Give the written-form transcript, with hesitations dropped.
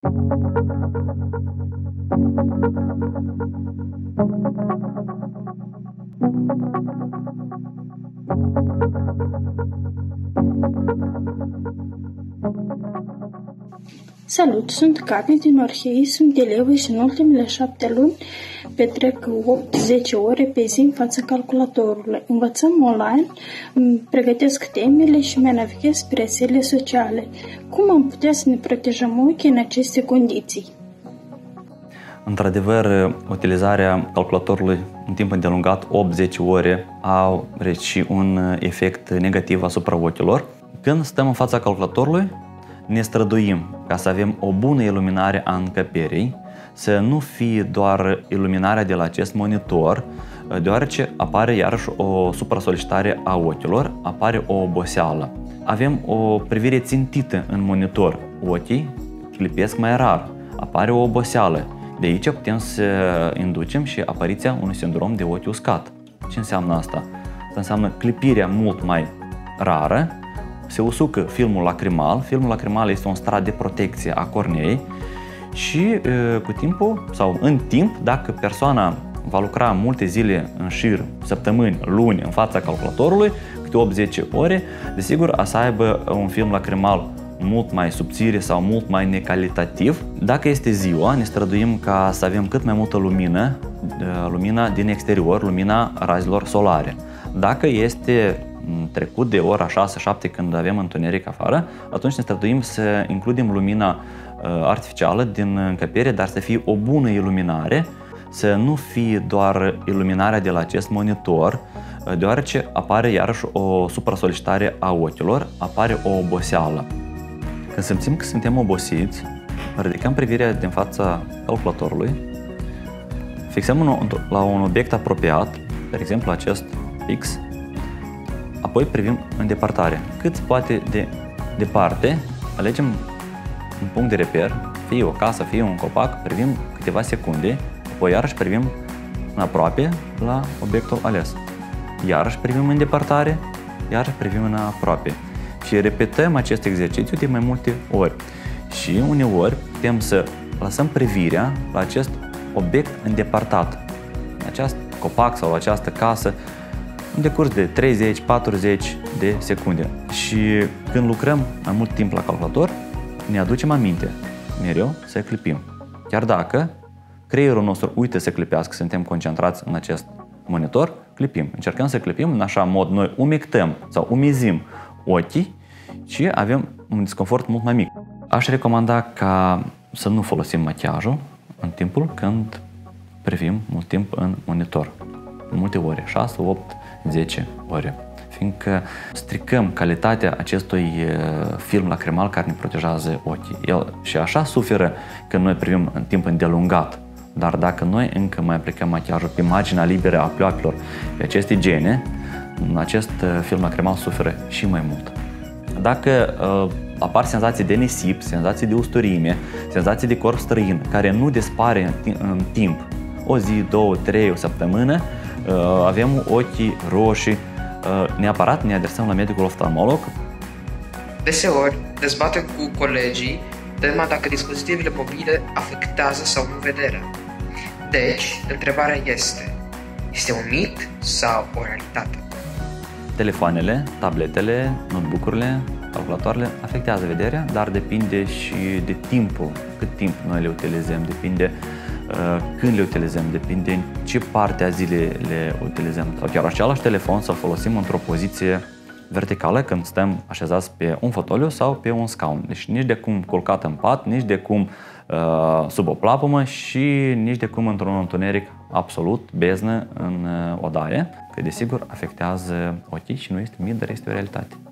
Salut, sunt Gabi din Orhei, sunt elevă și în ultimele 7 luni petrec 8-10 ore pe zi în fața calculatorului. Învățăm online, pregătesc temele și mă navighez pe rețele sociale. Cum am putea să ne protejăm ochii în aceste condiții? Într-adevăr, utilizarea calculatorului în timp îndelungat, 8-10 ore, are și un efect negativ asupra ochilor. Când stăm în fața calculatorului, ne străduim ca să avem o bună iluminare a încăperii, să nu fie doar iluminarea de la acest monitor, deoarece apare iarăși o supra-solicitare a ochilor, apare o oboseală. Avem o privire țintită în monitor, ochii clipesc mai rar, apare o oboseală. De aici putem să inducem și apariția unui sindrom de ochi uscat. Ce înseamnă asta? Asta înseamnă clipirea mult mai rară, se usucă filmul lacrimal. Filmul lacrimal este un strat de protecție a corneei și cu timpul sau în timp, dacă persoana va lucra multe zile în șir, săptămâni, luni în fața calculatorului, câte 8-10 ore, desigur o să aibă un film lacrimal mult mai subțire sau mult mai necalitativ. Dacă este ziua, ne străduim ca să avem cât mai multă lumină, lumina din exterior, lumina razilor solare. Dacă este trecut de ora 6-7 când avem întuneric afară, atunci ne străduim să includem lumina artificială din încăpere, dar să fie o bună iluminare, să nu fie doar iluminarea de la acest monitor, deoarece apare iarăși o supra-solicitare a ochilor, apare o oboseală. Când simțim că suntem obosiți, ridicăm privirea din fața calculatorului, fixăm la un obiect apropiat, de exemplu acest X, apoi privim în depărtare. Cât se poate de departe, alegem un punct de reper, fie o casă, fie un copac, privim câteva secunde, apoi iarăși privim în aproape la obiectul ales. Iarăși privim în depărtare, iarăși privim în aproape. Și repetăm acest exercițiu de mai multe ori. Și uneori putem să lăsăm privirea la acest obiect îndepărtat, acest copac sau această casă, în decurs de 30-40 de secunde. Și când lucrăm mai mult timp la calculator, ne aducem aminte mereu să clipim. Chiar dacă creierul nostru uită să clipească, suntem concentrați în acest monitor, clipim. Încercăm să clipim în așa mod, noi umectăm sau umezim ochii și avem un disconfort mult mai mic. Aș recomanda ca să nu folosim machiajul în timpul când privim mult timp în monitor. Multe ore, 6, 8, 10 ore. Fiindcă stricăm calitatea acestui film lacrimal care ne protejează ochii. El și așa suferă când noi privim în timp îndelungat. Dar dacă noi încă mai aplicăm machiajul pe marginea liberă a pleoapelor, pe aceste gene, acest film lacrimal suferă și mai mult. Dacă apar senzații de nisip, senzații de usturime, senzații de corp străin, care nu dispare în timp, o zi, 2, 3, o săptămână, avem ochii roșii, neapărat ne adresăm la medicul oftalmolog. Deseori dezbatem cu colegii tema dacă dispozitivele mobile afectează sau nu vederea. Deci, întrebarea este un mit sau o realitate? Telefoanele, tabletele, notebook-urile, calculatoarele afectează vederea, dar depinde și de timpul, cât timp noi le utilizăm, depinde când le utilizăm, depinde în ce parte a zilei le utilizăm. Sau chiar același telefon să-l folosim într-o poziție verticală când stăm așezați pe un fotoliu sau pe un scaun. Deci nici de cum culcat în pat, nici de cum sub o plapumă și nici de cum într-un întuneric absolut, beznă în odaie, că desigur afectează ochii și nu este mit, dar este o realitate.